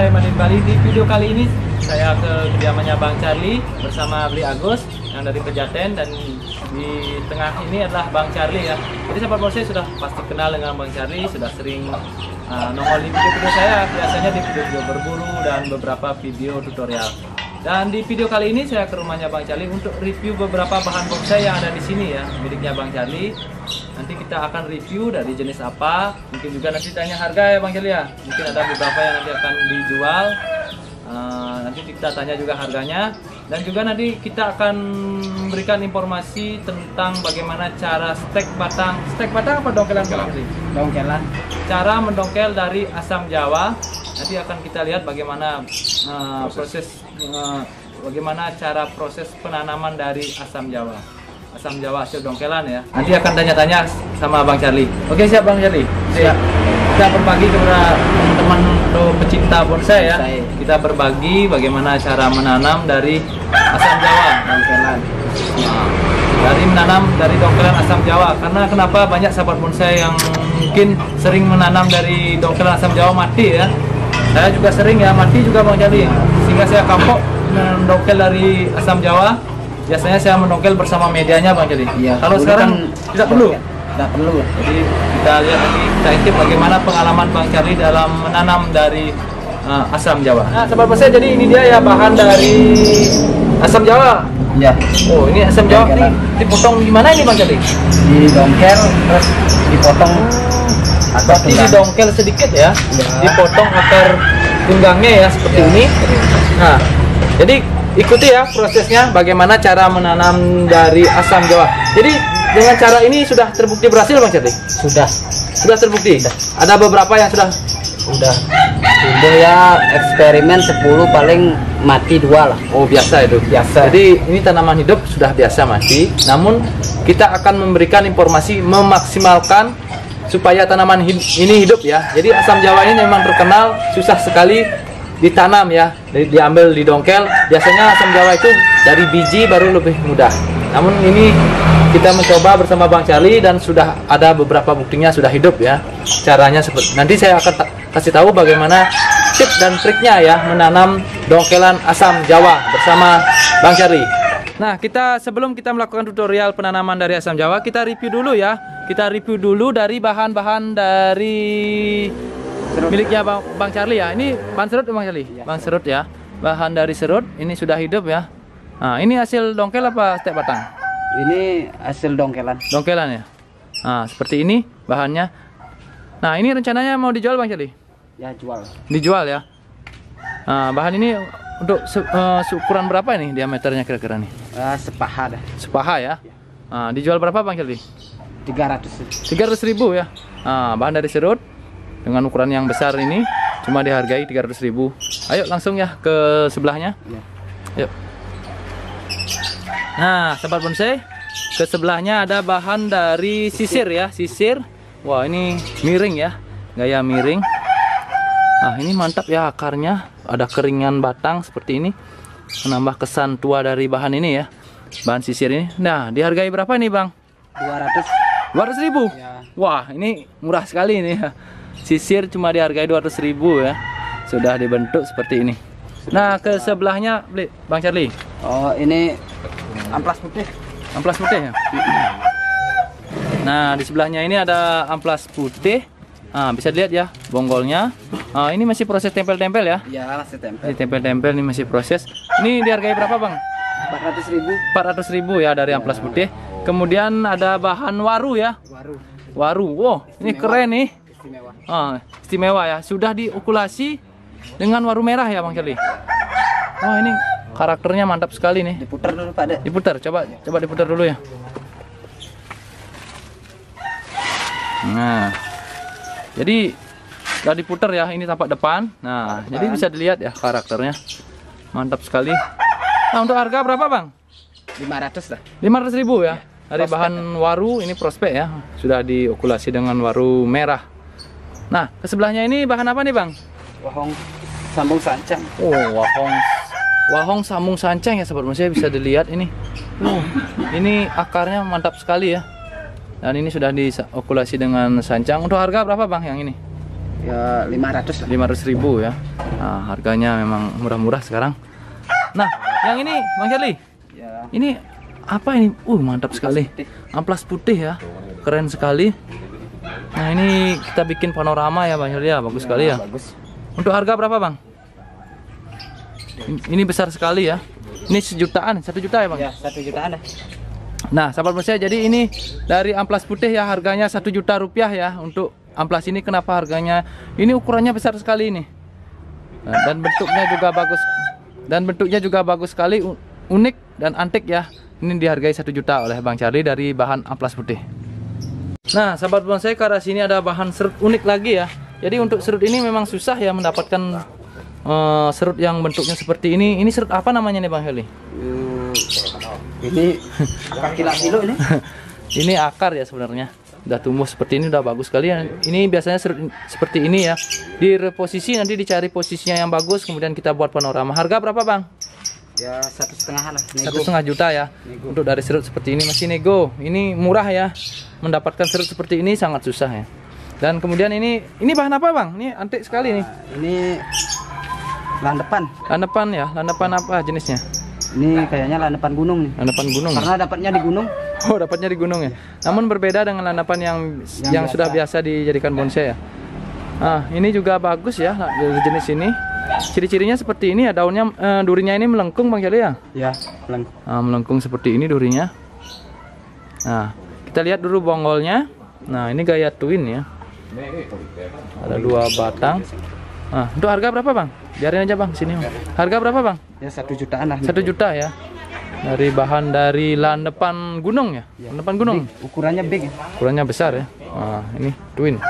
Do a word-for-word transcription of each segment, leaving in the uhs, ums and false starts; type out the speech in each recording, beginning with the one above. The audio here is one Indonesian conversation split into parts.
Manit Bali. Di video kali ini saya ke kediamannya Bang Charlie bersama Bli Agus yang dari Pejaten, dan di tengah ini adalah Bang Charlie ya. Jadi sahabat bonsai sudah pasti kenal dengan Bang Charlie, sudah sering uh, nongol di video-video saya, biasanya di video-video berburu dan beberapa video tutorial. Dan di video kali ini saya ke rumahnya Bang Charlie untuk review beberapa bahan bonsai yang ada di sini ya, miliknya Bang Charlie. Nanti kita akan review dari jenis apa, mungkin juga nanti tanya harga ya Bang Charlie ya. Mungkin ada beberapa yang nanti akan dijual. Uh, nanti kita tanya juga harganya, dan juga nanti kita akan memberikan informasi tentang bagaimana cara stek batang, stek batang apa dongkelan Bang Charlie? Dongkelan. Cara mendongkel dari asam Jawa. Nanti akan kita lihat bagaimana uh, proses, uh, bagaimana cara proses penanaman dari asam Jawa. Asam Jawa hasil dongkelan ya. Nanti akan tanya-tanya sama Bang Charlie. Oke, siap Bang Charlie? Siap. Kita berbagi kepada teman-teman atau pecinta bonsai ya. Bonsai. Kita berbagi bagaimana cara menanam dari asam Jawa, Dongkelan. nah, dari menanam dari dongkelan asam Jawa. Karena kenapa banyak sahabat bonsai yang mungkin sering menanam dari dongkelan asam Jawa mati ya. Saya juga sering ya, mati juga Bang Charlie. Sehingga saya kapok mendongkel dari asam Jawa. Biasanya saya mendongkel bersama medianya Bang Charlie. Iya. Kalau sekarang Kan tidak perlu. Tidak perlu. Jadi kita lihat nanti, kita intip bagaimana pengalaman Bang Charlie dalam menanam dari uh, asam Jawa. Nah, sahabat bonsai, jadi ini dia ya bahan dari asam Jawa. Ya. Oh, ini asam Jawa ini dipotong gimana ini Bang Charlie? Didongkel terus dipotong. Atau Berarti didongkel sedikit ya, ya. Dipotong akar tunggangnya ya seperti Ya. ini. Nah, jadi ikuti ya prosesnya bagaimana cara menanam dari asam Jawa. Jadi dengan cara ini sudah terbukti berhasil Bang Charlie? Sudah. Sudah terbukti? Sudah. Ada beberapa yang sudah Sudah. Sudah ya, eksperimen sepuluh paling mati dua lah. oh biasa itu. Biasa. Jadi ini tanaman hidup sudah biasa mati. Namun kita akan memberikan informasi memaksimalkan supaya tanaman hid ini hidup ya. Jadi asam Jawa ini memang terkenal susah sekali ditanam ya. Jadi diambil didongkel. Biasanya asam Jawa itu dari biji baru lebih mudah. Namun ini kita mencoba bersama Bang Charlie dan sudah ada beberapa buktinya sudah hidup ya. Caranya seperti nanti saya akan kasih tahu bagaimana tips dan triknya ya menanam dongkelan asam Jawa bersama Bang Charlie. Nah, kita sebelum kita melakukan tutorial penanaman dari asam Jawa, kita review dulu ya. Kita review dulu dari bahan-bahan dari serut. Miliknya Bang, Bang Charlie ya. Ini bahan serut Bang Charlie? Ya. Bang serut ya. Bahan dari serut ini sudah hidup ya. Nah, ini hasil dongkel apa stek batang? Ini hasil dongkelan. Dongkelan ya. Nah, seperti ini bahannya. Nah, ini rencananya mau dijual Bang Charlie? Ya, jual. Dijual ya. Nah, bahan ini untuk se uh, seukuran berapa ini diameternya kira-kira nih? Uh, sepaha dah. Sepaha ya. Nah, dijual berapa Bang Charlie? tiga ratus. tiga ratus ribu ya. Nah, bahan dari serut dengan ukuran yang besar ini cuma dihargai tiga ratus ribu. Ayo langsung ya ke sebelahnya. Ya. Yuk. Nah, sahabat bonsai, ke sebelahnya ada bahan dari sisir ya, sisir. Wah, ini miring ya, gaya miring. Nah, ini mantap ya akarnya, ada keringan batang seperti ini, menambah kesan tua dari bahan ini ya, bahan sisir ini. Nah, dihargai berapa nih Bang? dua ratus. dua ratus ribu? Ya. Wah, ini murah sekali ini ya. Sisir cuma dihargai dua ratus ribu ya, sudah dibentuk seperti ini. Nah, ke sebelahnya Bang Charlie. Oh, ini amplas putih. Amplas putih ya. Nah, di sebelahnya ini ada amplas putih. Nah, bisa dilihat ya bonggolnya. Nah, ini masih proses tempel-tempel ya. Ya, masih tempel. Ini tempel-tempel, ini masih proses. Ini dihargai berapa Bang? empat ratus ribu. empat ratus ribu ya dari amplas putih. Kemudian ada bahan waru ya. Waru. Waru. Wow, ini keren nih. Istimewa. Ah, istimewa ya. Sudah diokulasi dengan waru merah ya Bang Charlie. Wah, ini karakternya mantap sekali nih. Diputar dulu Pak. Dek. Diputar, coba coba diputar dulu ya. Nah, jadi sudah diputar ya, ini tampak depan. Nah, depan. Jadi bisa dilihat ya karakternya, mantap sekali. Nah, untuk harga berapa Bang? lima ratus lah. lima ratus ribu ya. Dari Prospek. bahan waru, ini prospek ya, sudah diokulasi dengan waru merah. Nah, ke sebelahnya ini bahan apa nih Bang? Wahong sambung sancang. Oh, wahong wahong sambung sancang ya sahabat bonsai, bisa dilihat ini. Oh, ini akarnya mantap sekali ya. Dan ini sudah diokulasi dengan sancang. Untuk harga berapa Bang yang ini? Ya lima ratus lah. lima ratus ribu ya. Nah, harganya memang murah-murah sekarang. Nah, yang ini Bang Charlie. Ya. Ini apa ini? Uh, mantap sekali. Amplas putih ya. Keren sekali. Nah, ini kita bikin panorama ya Bang Charlie ya. Bagus Ya, sekali ya. Bagus. Untuk harga berapa Bang? Ini besar sekali ya. Ini sejutaan, satu juta ya Bang? Ya, satu jutaan dah. Nah, sahabat bonsai, jadi ini dari amplas putih ya, harganya satu juta rupiah ya. Untuk amplas ini kenapa harganya? Ini ukurannya besar sekali ini. Nah, dan bentuknya juga bagus. Dan bentuknya juga bagus sekali, unik dan antik ya. Ini dihargai satu juta oleh Bang Charlie dari bahan amplas putih. Nah, sahabat bonsai, ke arah sini ada bahan serut unik lagi ya. Jadi untuk serut ini memang susah ya mendapatkan uh, serut yang bentuknya seperti ini. Ini serut apa namanya nih Bang Charlie? Hmm, ini kaki kilo ini. Ini akar ya sebenarnya. Udah tumbuh seperti ini, udah bagus sekali ya. Ini biasanya serut seperti ini ya. Direposisi, nanti dicari posisinya yang bagus, kemudian kita buat panorama. Harga berapa Bang? Ya satu setengah lah. Nego. Satu setengah juta ya. Nego. Untuk dari serut seperti ini masih nego. Ini murah ya. Mendapatkan serut seperti ini sangat susah ya. Dan kemudian ini, ini bahan apa Bang? Ini antik sekali nih. Ini landepan. Landepan ya. Landepan apa jenisnya? Ini kayaknya landepan gunung nih. Landepan gunung. Karena dapatnya di gunung. Oh, dapatnya di gunung ya. Namun berbeda dengan landapan yang yang, yang biasa. Sudah biasa dijadikan bonsai ya. Nah, ini juga bagus ya jenis ini. Ciri-cirinya seperti ini ya, daunnya eh, durinya ini melengkung Bang Charlie ya. Ya, melengkung. Nah, melengkung seperti ini durinya. Nah, kita lihat dulu bonggolnya. Nah, ini gaya twin ya. Ada dua batang. Nah, untuk harga berapa Bang? Biarin aja Bang sini. Bang. Harga berapa Bang? Ya satu jutaan lah. Satu juta ya. Dari bahan dari landepan gunung ya, ya. Landepan gunung. Big. Ukurannya big. Ukurannya besar ya. Nah, ini twin.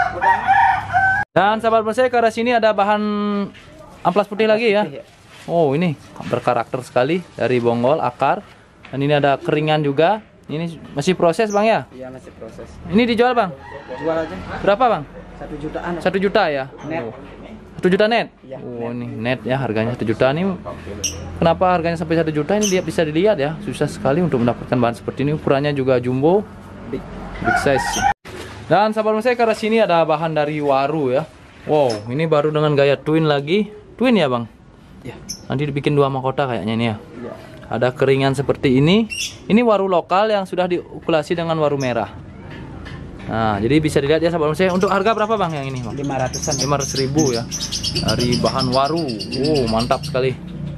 Dan sahabat bonsai, ke arah sini ada bahan amplas putih lagi ya. Oh, ini berkarakter sekali dari bonggol, akar. Dan ini ada keringan juga. Ini masih proses Bang ya? Iya, masih proses. Ini dijual Bang? Jual aja. Berapa Bang? Satu jutaan. Satu juta ya. Net. Oh. Satu juta net? Ya, oh, net. ini net ya, harganya satu juta nih. Kenapa harganya sampai satu juta? Ini lihat, bisa dilihat ya, susah sekali untuk mendapatkan bahan seperti ini. Ukurannya juga jumbo, big, big size. Dan sahabat bonsai, ke arah sini ada bahan dari waru ya. Wow, ini baru dengan gaya twin lagi. Twin ya Bang? Ya. Nanti dibikin dua mahkota kayaknya ini ya. Ya. Ada keringan seperti ini. Ini waru lokal yang sudah diokulasi dengan waru merah. Nah, jadi bisa dilihat ya sahabat bonsai. Untuk harga berapa Bang yang ini Bang? lima ratusan. lima ratus ribu ya. Dari bahan waru. Oh, mantap sekali.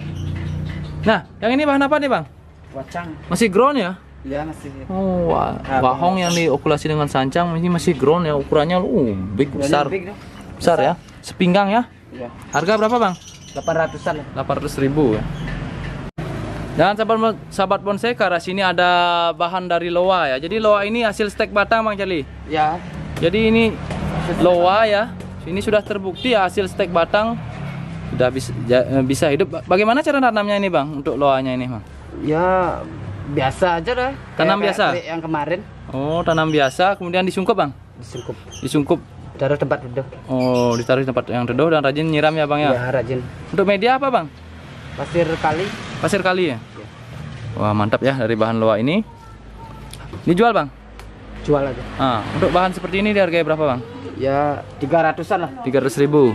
Nah, yang ini bahan apa nih Bang? Wacang. Masih ground ya? Ya, masih. Oh, wah. Wahong yang diokulasi dengan sancang ini masih ground ya. Ukurannya uh, big, besar. Big, besar ya. Sepinggang ya. Ya. Harga berapa Bang? delapan ratusan. delapan ratus ribu ya. Dan sahabat sahabat bonsai, ke arah sini ada bahan dari loa ya. Jadi loa ini hasil stek batang Bang Charlie. Ya. Jadi ini loa ya. Ini sudah terbukti ya hasil stek batang sudah bisa bisa hidup. Bagaimana cara nanamnya ini Bang untuk loanya ini Bang? Ya biasa aja dah. Tanam kayak, biasa. Kayak yang kemarin. Oh, tanam biasa, kemudian disungkup Bang. Disungkup. Disungkup. Taruh tempat reduh. Oh, ditaruh di tempat yang reduh dan rajin nyiram ya Bang ya. Ya, rajin. Untuk media apa Bang? Pasir kali. Pasir kali ya. Wah, mantap ya dari bahan loa ini. Dijual Bang? Jual aja. Ah, untuk bahan seperti ini dihargai berapa Bang? Ya tiga ratusan lah. tiga ratus ribu.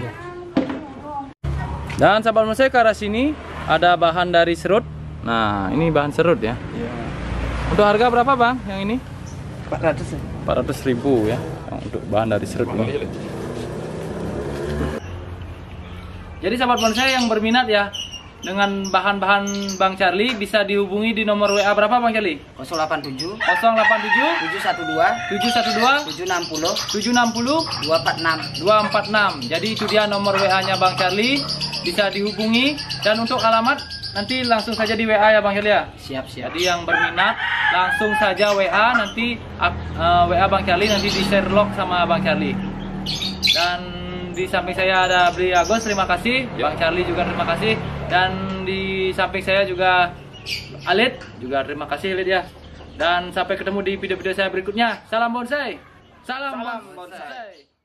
Dan sahabat bonsai, ke arah sini ada bahan dari serut. Nah, ini bahan serut ya. Ya. Untuk harga berapa Bang yang ini? empat ratus. empat ratus ribu ya. Untuk bahan dari serut ini. Jadi sahabat bonsai yang berminat ya dengan bahan-bahan Bang Charlie bisa dihubungi di nomor W A berapa Bang Charlie? nol delapan tujuh nol delapan tujuh tujuh satu dua tujuh satu dua tujuh enam nol tujuh enam nol dua empat enam dua empat enam. Jadi itu dia nomor W A-nya Bang Charlie, bisa dihubungi. Dan untuk alamat nanti langsung saja di W A ya Bang Charlie ya. Siap siap. Jadi yang berminat langsung saja W A, nanti uh, W A Bang Charlie nanti di share log sama Bang Charlie. Dan di samping saya ada Beli Agus, terima kasih. Ya. Bang Charlie juga terima kasih. Dan di samping saya juga Alit, juga terima kasih Alit ya. Dan sampai ketemu di video-video saya berikutnya. Salam bonsai. Salam, Salam bonsai. bonsai.